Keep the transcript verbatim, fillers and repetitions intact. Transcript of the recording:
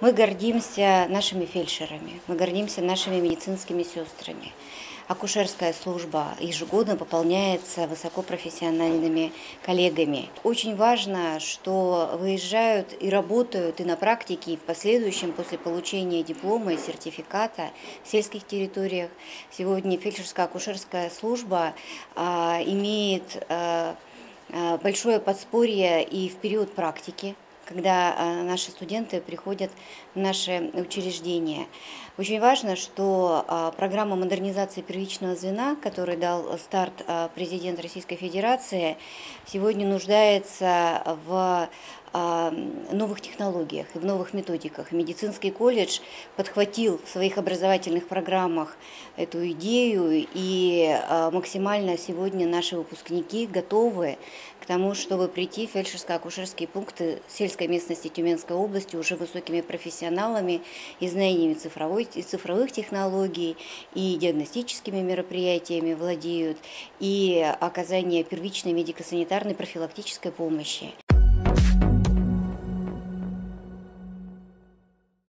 Мы гордимся нашими фельдшерами, мы гордимся нашими медицинскими сестрами. Акушерская служба ежегодно пополняется высокопрофессиональными коллегами. Очень важно, что выезжают и работают и на практике, и в последующем, после получения диплома и сертификата в сельских территориях. Сегодня фельдшерско-акушерская служба а, имеет а, а, большое подспорье и в период практики, когда а, наши студенты приходят в наши учреждения. Очень важно, что а, программа модернизации первичного звена, которой дал старт а, президент Российской Федерации, сегодня нуждается в а, новых технологиях и в новых методиках. Медицинский колледж подхватил в своих образовательных программах эту идею, и а, максимально сегодня наши выпускники готовы к тому, чтобы прийти в фельдшерско-акушерские пункты сельской местности Тюменской области уже высокими профессионалами и знаниями цифровой, и цифровых технологий, и диагностическими мероприятиями владеют, и оказание первичной медико-санитарной профилактической помощи.